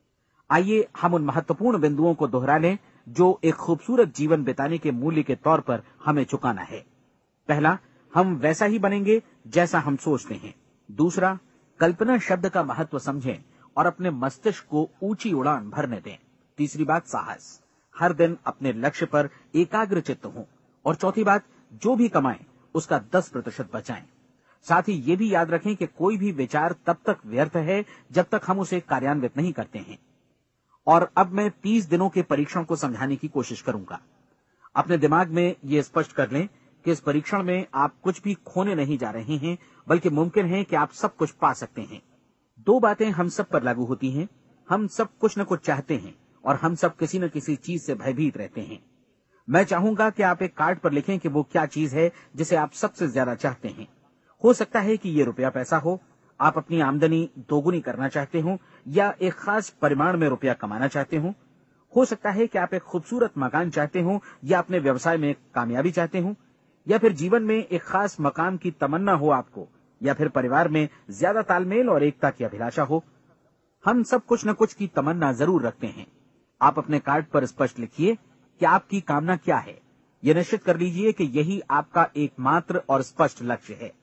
आइए हम उन महत्वपूर्ण बिंदुओं को दोहरा लें जो एक खूबसूरत जीवन बिताने के मूल्य के तौर पर हमें चुकाना है। पहला, हम वैसा ही बनेंगे जैसा हम सोचते हैं। दूसरा, कल्पना शब्द का महत्व समझें और अपने मस्तिष्क को ऊंची उड़ान भरने दें। तीसरी बात, साहस, हर दिन अपने लक्ष्य पर एकाग्र चित्त हों। और चौथी बात, जो भी कमाएं उसका 10% बचाएं। साथ ही ये भी याद रखें कि कोई भी विचार तब तक व्यर्थ है जब तक हम उसे कार्यान्वित नहीं करते हैं। और अब मैं 30 दिनों के परीक्षण को समझाने की कोशिश करूंगा। अपने दिमाग में ये स्पष्ट कर लें कि इस परीक्षण में आप कुछ भी खोने नहीं जा रहे हैं, बल्कि मुमकिन है कि आप सब कुछ पा सकते हैं। 2 बातें हम सब पर लागू होती हैं। हम सब कुछ न कुछ चाहते हैं और हम सब किसी न किसी चीज से भयभीत रहते हैं। मैं चाहूंगा कि आप एक कार्ड पर लिखें कि वो क्या चीज है जिसे आप सबसे ज्यादा चाहते हैं। हो सकता है कि ये रुपया पैसा हो, आप अपनी आमदनी दोगुनी करना चाहते हो, या एक खास परिमाण में रुपया कमाना चाहते हो सकता है कि आप एक खूबसूरत मकान चाहते हो, या अपने व्यवसाय में कामयाबी चाहते हो, या फिर जीवन में एक खास मकाम की तमन्ना हो आपको, या फिर परिवार में ज्यादा तालमेल और एकता की अभिलाषा हो। हम सब कुछ न कुछ की तमन्ना जरूर रखते हैं। आप अपने कार्ड पर स्पष्ट लिखिए कि आपकी कामना क्या है। यह निश्चित कर लीजिए कि यही आपका एकमात्र और स्पष्ट लक्ष्य है।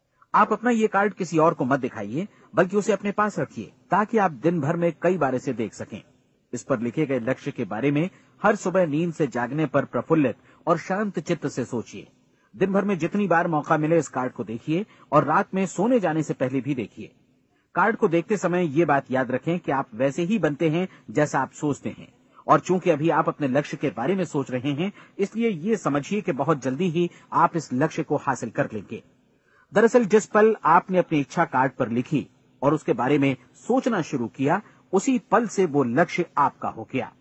आप अपना ये कार्ड किसी और को मत दिखाइए, बल्कि उसे अपने पास रखिए ताकि आप दिन भर में कई बार इसे देख सकें। इस पर लिखे गए लक्ष्य के बारे में हर सुबह नींद से जागने पर प्रफुल्लित और शांत चित्त से सोचिए। दिन भर में जितनी बार मौका मिले इस कार्ड को देखिए और रात में सोने जाने से पहले भी देखिए। कार्ड को देखते समय ये बात याद रखें कि आप वैसे ही बनते हैं जैसा आप सोचते हैं। और चूंकि अभी आप अपने लक्ष्य के बारे में सोच रहे हैं, इसलिए ये समझिए कि बहुत जल्दी ही आप इस लक्ष्य को हासिल कर लेंगे। दरअसल जिस पल आपने अपनी इच्छा कार्ड पर लिखी और उसके बारे में सोचना शुरू किया, उसी पल से वो लक्ष्य आपका हो गया।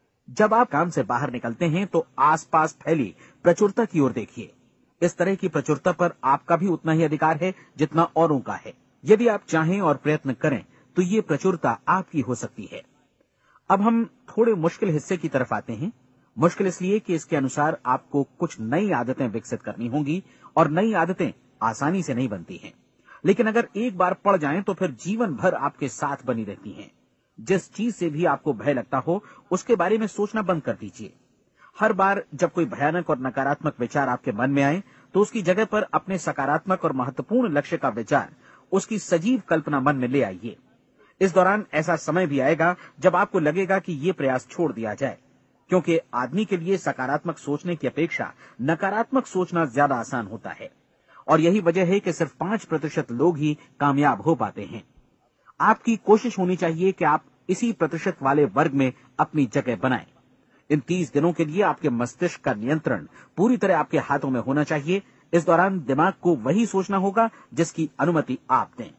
जब आप काम से बाहर निकलते हैं तो आसपास फैली प्रचुरता की ओर देखिए। इस तरह की प्रचुरता पर आपका भी उतना ही अधिकार है जितना औरों का है। यदि आप चाहें और प्रयत्न करें तो ये प्रचुरता आपकी हो सकती है। अब हम थोड़े मुश्किल हिस्से की तरफ आते हैं। मुश्किल इसलिए कि इसके अनुसार आपको कुछ नई आदतें विकसित करनी होंगी और नई आदतें आसानी से नहीं बनती हैं, लेकिन अगर एक बार पड़ जाएं तो फिर जीवन भर आपके साथ बनी रहती हैं। जिस चीज से भी आपको भय लगता हो उसके बारे में सोचना बंद कर दीजिए। हर बार जब कोई भयानक और नकारात्मक विचार आपके मन में आए तो उसकी जगह पर अपने सकारात्मक और महत्वपूर्ण लक्ष्य का विचार, उसकी सजीव कल्पना मन में ले आइए। इस दौरान ऐसा समय भी आएगा जब आपको लगेगा कि ये प्रयास छोड़ दिया जाए, क्योंकि आदमी के लिए सकारात्मक सोचने की अपेक्षा नकारात्मक सोचना ज्यादा आसान होता है। और यही वजह है कि सिर्फ 5% लोग ही कामयाब हो पाते हैं। आपकी कोशिश होनी चाहिए कि आप इसी प्रतिशत वाले वर्ग में अपनी जगह बनाएं। इन 30 दिनों के लिए आपके मस्तिष्क का नियंत्रण पूरी तरह आपके हाथों में होना चाहिए। इस दौरान दिमाग को वही सोचना होगा जिसकी अनुमति आप दें।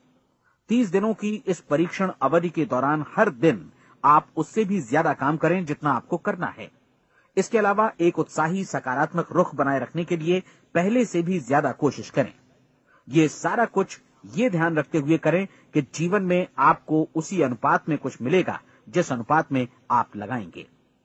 30 दिनों की इस परीक्षण अवधि के दौरान हर दिन आप उससे भी ज्यादा काम करें जितना आपको करना है। इसके अलावा एक उत्साही सकारात्मक रुख बनाए रखने के लिए पहले से भी ज्यादा कोशिश करें। ये सारा कुछ ये ध्यान रखते हुए करें कि जीवन में आपको उसी अनुपात में कुछ मिलेगा जिस अनुपात में आप लगाएंगे।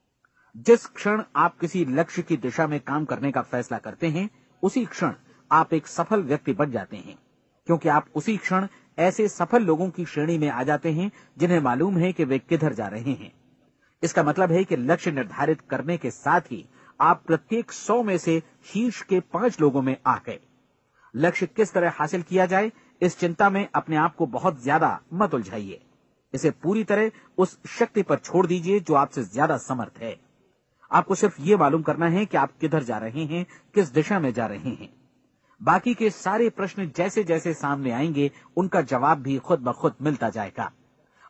जिस क्षण आप किसी लक्ष्य की दिशा में काम करने का फैसला करते हैं, उसी क्षण आप एक सफल व्यक्ति बन जाते हैं, क्योंकि आप उसी क्षण ऐसे सफल लोगों की श्रेणी में आ जाते हैं जिन्हें मालूम है कि वे किधर जा रहे हैं। इसका मतलब है कि लक्ष्य निर्धारित करने के साथ ही आप प्रत्येक 100 में से शीर्ष के 5 लोगों में आ गए। लक्ष्य किस तरह हासिल किया जाए, इस चिंता में अपने आप को बहुत ज्यादा मत उलझाइए। इसे पूरी तरह उस शक्ति पर छोड़ दीजिए जो आपसे ज्यादा समर्थ है। आपको सिर्फ ये मालूम करना है कि आप किधर जा रहे हैं, किस दिशा में जा रहे हैं। बाकी के सारे प्रश्न जैसे जैसे सामने आएंगे उनका जवाब भी खुद ब खुद मिलता जाएगा।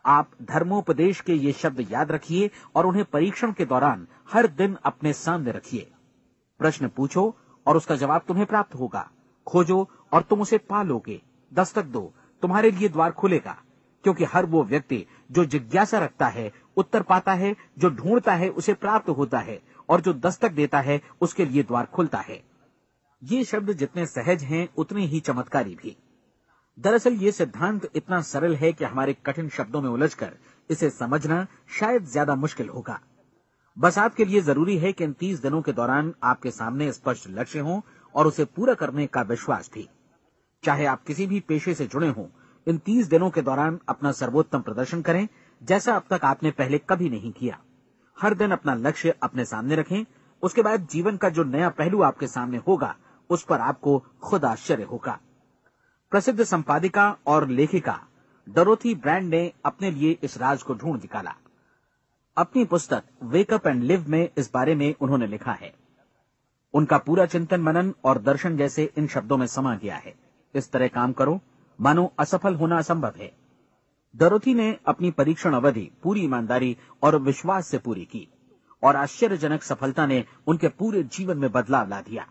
आप धर्मोपदेश के ये शब्द याद रखिए और उन्हें परीक्षण के दौरान हर दिन अपने सामने रखिए। प्रश्न पूछो और उसका जवाब तुम्हें प्राप्त होगा। खोजो और तुम उसे पा लोगे। दस्तक दो, तुम्हारे लिए द्वार खुलेगा। क्योंकि हर वो व्यक्ति जो जिज्ञासा रखता है उत्तर पाता है, जो ढूंढता है उसे प्राप्त होता है, और जो दस्तक देता है उसके लिए द्वार खुलता है। ये शब्द जितने सहज हैं उतने ही चमत्कारी भी। दरअसल ये सिद्धांत इतना सरल है कि हमारे कठिन शब्दों में उलझकर इसे समझना शायद ज्यादा मुश्किल होगा। बस आपके लिए जरूरी है कि इन 30 दिनों के दौरान आपके सामने स्पष्ट लक्ष्य हो और उसे पूरा करने का विश्वास भी। चाहे आप किसी भी पेशे से जुड़े हों, इन 30 दिनों के दौरान अपना सर्वोत्तम प्रदर्शन करें, जैसा अब तक आपने पहले कभी नहीं किया। हर दिन अपना लक्ष्य अपने सामने रखें। उसके बाद जीवन का जो नया पहलू आपके सामने होगा उस पर आपको खुद आश्चर्य होगा। प्रसिद्ध संपादिका और लेखिका डोरोथी ब्रैंड ने अपने लिए इस राज को ढूंढ निकाला। अपनी पुस्तक वेक अप एंड लिव में इस बारे में उन्होंने लिखा है। उनका पूरा चिंतन मनन और दर्शन जैसे इन शब्दों में समा गया है। इस तरह काम करो मानो असफल होना असंभव है। डोरोथी ने अपनी परीक्षण अवधि पूरी ईमानदारी और विश्वास से पूरी की और आश्चर्यजनक सफलता ने उनके पूरे जीवन में बदलाव ला दिया।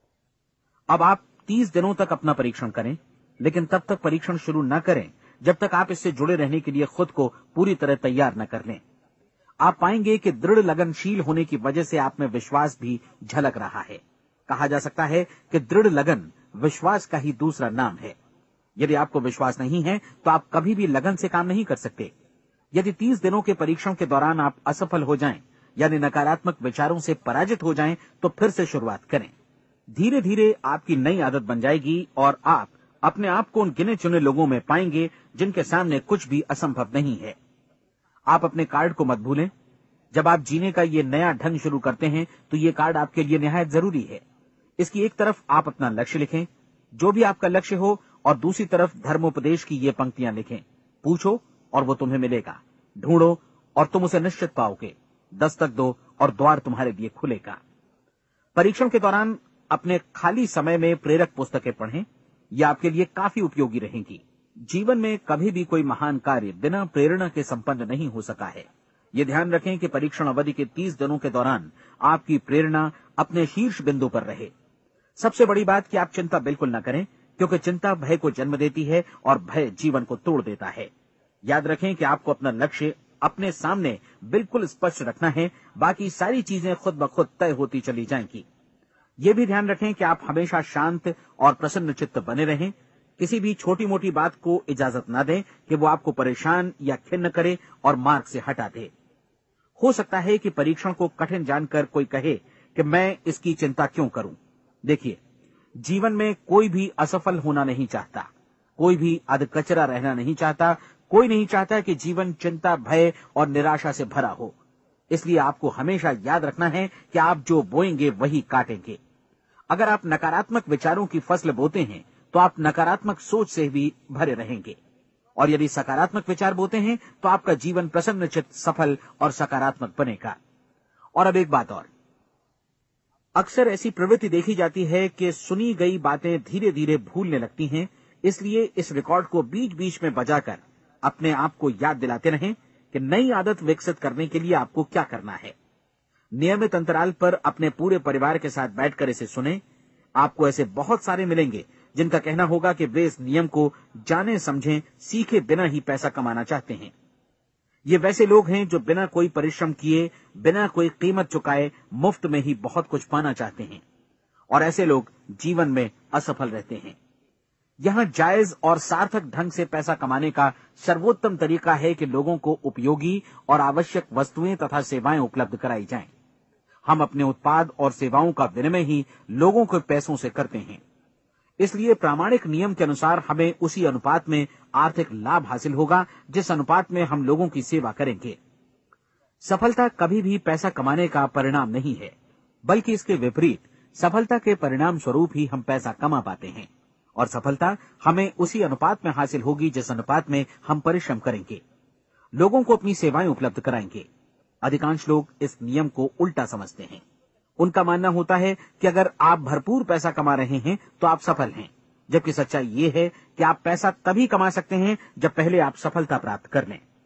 अब आप 30 दिनों तक अपना परीक्षण करें, लेकिन तब तक परीक्षण शुरू न करें जब तक आप इससे जुड़े रहने के लिए खुद को पूरी तरह तैयार न कर लें। आप पाएंगे कि दृढ़ लगनशील होने की वजह से आप में विश्वास भी झलक रहा है। कहा जा सकता है कि दृढ़ लगन विश्वास का ही दूसरा नाम है। यदि आपको विश्वास नहीं है तो आप कभी भी लगन से काम नहीं कर सकते। यदि 30 दिनों के परीक्षण के दौरान आप असफल हो जाएं, यानी नकारात्मक विचारों से पराजित हो जाएं, तो फिर से शुरुआत करें। धीरे धीरे आपकी नई आदत बन जाएगी और आप अपने आप को उन गिने चुने लोगों में पाएंगे जिनके सामने कुछ भी असंभव नहीं है। आप अपने कार्ड को मत भूलें। जब आप जीने का ये नया ढंग शुरू करते हैं तो ये कार्ड आपके लिए निहायत जरूरी है। इसकी एक तरफ आप अपना लक्ष्य लिखें, जो भी आपका लक्ष्य हो, और दूसरी तरफ धर्मोपदेश की ये पंक्तियां लिखें। पूछो और वो तुम्हें मिलेगा। ढूंढो और तुम उसे निश्चित पाओगे। दस्तक दो और द्वार तुम्हारे लिए खुलेगा। परीक्षण के दौरान अपने खाली समय में प्रेरक पुस्तकें पढ़ें। ये आपके लिए काफी उपयोगी रहेंगी। जीवन में कभी भी कोई महान कार्य बिना प्रेरणा के संपन्न नहीं हो सका है। ये ध्यान रखें कि परीक्षण अवधि के 30 दिनों के दौरान आपकी प्रेरणा अपने शीर्ष बिंदु पर रहे। सबसे बड़ी बात कि आप चिंता बिल्कुल न करें, क्योंकि चिंता भय को जन्म देती है और भय जीवन को तोड़ देता है। याद रखें कि आपको अपना लक्ष्य अपने सामने बिल्कुल स्पष्ट रखना है। बाकी सारी चीजें खुद ब खुद तय होती चली जाएंगी। ये भी ध्यान रखें कि आप हमेशा शांत और प्रसन्न चित्त बने रहें। किसी भी छोटी मोटी बात को इजाजत न दें कि वो आपको परेशान या खिन्न करे और मार्ग से हटा दे। हो सकता है कि परीक्षण को कठिन जानकर कोई कहे कि मैं इसकी चिंता क्यों करूं। देखिए, जीवन में कोई भी असफल होना नहीं चाहता, कोई भी अधकचरा रहना नहीं चाहता, कोई नहीं चाहता कि जीवन चिंता, भय और निराशा से भरा हो। इसलिए आपको हमेशा याद रखना है कि आप जो बोएंगे वही काटेंगे। अगर आप नकारात्मक विचारों की फसल बोते हैं तो आप नकारात्मक सोच से भी भरे रहेंगे, और यदि सकारात्मक विचार बोते हैं तो आपका जीवन प्रसन्नचित्त, सफल और सकारात्मक बनेगा। और अब एक बात और, अक्सर ऐसी प्रवृत्ति देखी जाती है कि सुनी गई बातें धीरे धीरे भूलने लगती हैं। इसलिए इस रिकॉर्ड को बीच बीच में बजाकर अपने आप को याद दिलाते रहें कि नई आदत विकसित करने के लिए आपको क्या करना है। नियमित अंतराल पर अपने पूरे परिवार के साथ बैठकर इसे सुनें। आपको ऐसे बहुत सारे मिलेंगे जिनका कहना होगा कि वे इस नियम को जाने समझे सीखे बिना ही पैसा कमाना चाहते हैं। ये वैसे लोग हैं जो बिना कोई परिश्रम किए, बिना कोई कीमत चुकाए मुफ्त में ही बहुत कुछ पाना चाहते हैं, और ऐसे लोग जीवन में असफल रहते हैं। यहां जायज और सार्थक ढंग से पैसा कमाने का सर्वोत्तम तरीका है कि लोगों को उपयोगी और आवश्यक वस्तुएं तथा सेवाएं उपलब्ध कराई जाएं। हम अपने उत्पाद और सेवाओं का विनिमय ही लोगों के पैसों से करते हैं। इसलिए प्रामाणिक नियम के अनुसार हमें उसी अनुपात में आर्थिक लाभ हासिल होगा जिस अनुपात में हम लोगों की सेवा करेंगे। सफलता कभी भी पैसा कमाने का परिणाम नहीं है, बल्कि इसके विपरीत सफलता के परिणाम स्वरूप ही हम पैसा कमा पाते हैं, और सफलता हमें उसी अनुपात में हासिल होगी जिस अनुपात में हम परिश्रम करेंगे, लोगों को अपनी सेवाएं उपलब्ध कराएंगे। अधिकांश लोग इस नियम को उल्टा समझते हैं। उनका मानना होता है कि अगर आप भरपूर पैसा कमा रहे हैं तो आप सफल हैं, जबकि सच्चाई ये है कि आप पैसा तभी कमा सकते हैं जब पहले आप सफलता प्राप्त कर लें।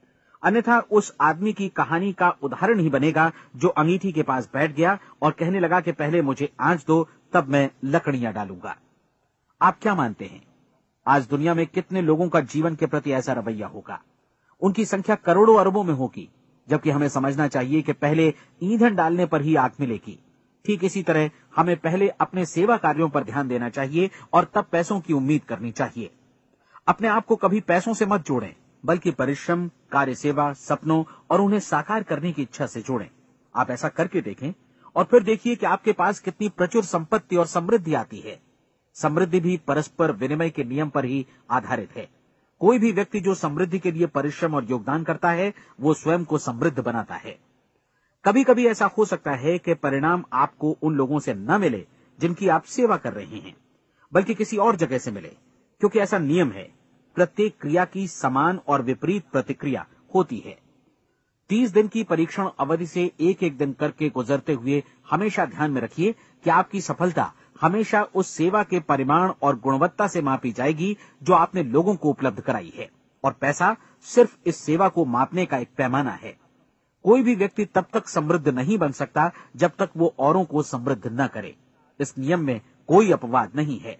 अन्यथा उस आदमी की कहानी का उदाहरण ही बनेगा जो अंगीठी के पास बैठ गया और कहने लगा कि पहले मुझे आंच दो, तब मैं लकड़ियां डालूंगा। आप क्या मानते हैं, आज दुनिया में कितने लोगों का जीवन के प्रति ऐसा रवैया होगा? उनकी संख्या करोड़ों अरबों में होगी, जबकि हमें समझना चाहिए कि पहले ईंधन डालने पर ही आग मिलेगी। ठीक इसी तरह हमें पहले अपने सेवा कार्यों पर ध्यान देना चाहिए और तब पैसों की उम्मीद करनी चाहिए। अपने आप को कभी पैसों से मत जोड़ें, बल्कि परिश्रम, कार्य सेवा, सपनों और उन्हें साकार करने की इच्छा से जोड़ें। आप ऐसा करके देखें और फिर देखिए कि आपके पास कितनी प्रचुर संपत्ति और समृद्धि आती है। समृद्धि भी परस्पर विनिमय के नियम पर ही आधारित है। कोई भी व्यक्ति जो समृद्धि के लिए परिश्रम और योगदान करता है, वो स्वयं को समृद्ध बनाता है। कभी कभी ऐसा हो सकता है कि परिणाम आपको उन लोगों से न मिले जिनकी आप सेवा कर रहे हैं, बल्कि किसी और जगह से मिले, क्योंकि ऐसा नियम है, प्रत्येक क्रिया की समान और विपरीत प्रतिक्रिया होती है। 30 दिन की परीक्षण अवधि से एक एक दिन करके गुजरते हुए हमेशा ध्यान में रखिए कि आपकी सफलता हमेशा उस सेवा के परिमाण और गुणवत्ता से मापी जाएगी जो आपने लोगों को उपलब्ध कराई है, और पैसा सिर्फ इस सेवा को मापने का एक पैमाना है। कोई भी व्यक्ति तब तक समृद्ध नहीं बन सकता जब तक वो औरों को समृद्ध न करे। इस नियम में कोई अपवाद नहीं है।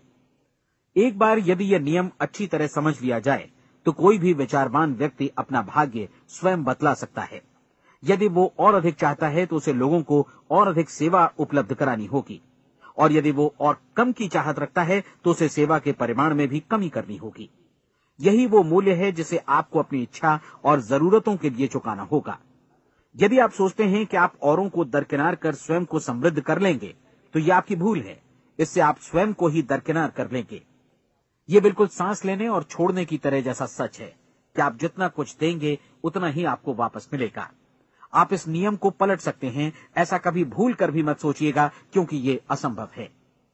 एक बार यदि यह नियम अच्छी तरह समझ लिया जाए तो कोई भी विचारवान व्यक्ति अपना भाग्य स्वयं बतला सकता है। यदि वो और अधिक चाहता है तो उसे लोगों को और अधिक सेवा उपलब्ध करानी होगी, और यदि वो और कम की चाहत रखता है तो उसे सेवा के परिमाण में भी कमी करनी होगी। यही वो मूल्य है जिसे आपको अपनी इच्छा और जरूरतों के लिए चुकाना होगा। यदि आप सोचते हैं कि आप औरों को दरकिनार कर स्वयं को समृद्ध कर लेंगे तो यह आपकी भूल है। इससे आप स्वयं को ही दरकिनार कर लेंगे। ये बिल्कुल सांस लेने और छोड़ने की तरह जैसा सच है कि आप जितना कुछ देंगे उतना ही आपको वापस मिलेगा। आप इस नियम को पलट सकते हैं, ऐसा कभी भूल कर भी मत सोचिएगा, क्योंकि ये असंभव है।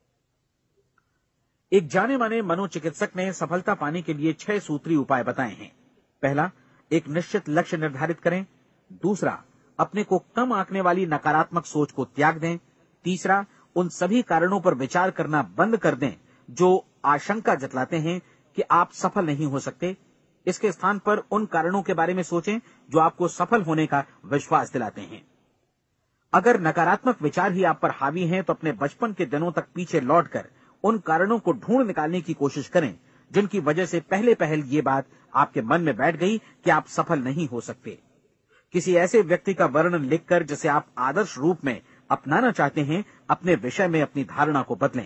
एक जाने माने मनोचिकित्सक ने सफलता पाने के लिए 6 सूत्री उपाय बताए हैं। पहला, एक निश्चित लक्ष्य निर्धारित करें। दूसरा, अपने को कम आंकने वाली नकारात्मक सोच को त्याग दें। तीसरा, उन सभी कारणों पर विचार करना बंद कर दें जो आशंका जतलाते हैं कि आप सफल नहीं हो सकते। इसके स्थान पर उन कारणों के बारे में सोचें जो आपको सफल होने का विश्वास दिलाते हैं। अगर नकारात्मक विचार ही आप पर हावी हैं तो अपने बचपन के दिनों तक पीछे लौटकर उन कारणों को ढूंढ निकालने की कोशिश करें जिनकी वजह से पहले पहल ये बात आपके मन में बैठ गई कि आप सफल नहीं हो सकते। किसी ऐसे व्यक्ति का वर्णन लिखकर जिसे आप आदर्श रूप में अपनाना चाहते हैं, अपने विषय में अपनी धारणा को बदलें।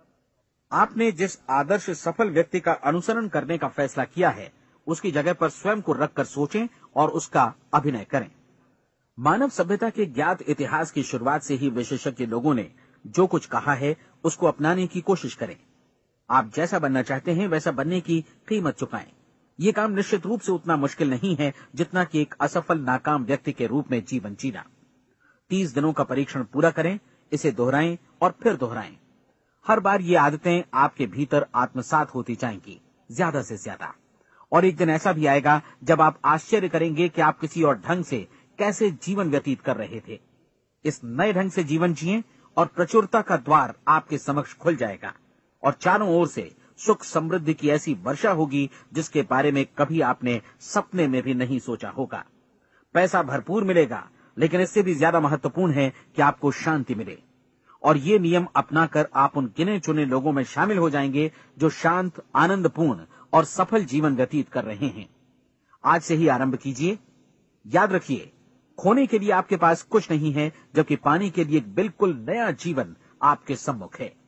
आपने जिस आदर्श सफल व्यक्ति का अनुसरण करने का फैसला किया है, उसकी जगह पर स्वयं को रखकर सोचें और उसका अभिनय करें। मानव सभ्यता के ज्ञात इतिहास की शुरुआत से ही विशेषज्ञ लोगों ने जो कुछ कहा है उसको अपनाने की कोशिश करें। आप जैसा बनना चाहते हैं वैसा बनने की कीमत चुकाएं। ये काम निश्चित रूप से उतना मुश्किल नहीं है जितना कि एक असफल नाकाम व्यक्ति के रूप में जीवन जीना। 30 दिनों का परीक्षण पूरा करें, इसे दोहराएं और फिर दोहराएं। हर बार ये आदतें आपके भीतर आत्मसात होती जाएंगी, ज्यादा से ज्यादा। और एक दिन ऐसा भी आएगा जब आप आश्चर्य करेंगे कि आप किसी और ढंग से कैसे जीवन व्यतीत कर रहे थे। इस नए ढंग से जीवन जिएं और प्रचुरता का द्वार आपके समक्ष खुल जाएगा और चारों ओर से सुख समृद्धि की ऐसी वर्षा होगी जिसके बारे में कभी आपने सपने में भी नहीं सोचा होगा। पैसा भरपूर मिलेगा, लेकिन इससे भी ज्यादा महत्वपूर्ण है कि आपको शांति मिले। और ये नियम अपनाकर आप उन गिने चुने लोगों में शामिल हो जाएंगे जो शांत, आनंदपूर्ण और सफल जीवन व्यतीत कर रहे हैं। आज से ही आरंभ कीजिए। याद रखिए, खोने के लिए आपके पास कुछ नहीं है, जबकि पाने के लिए एक बिल्कुल नया जीवन आपके सम्मुख है।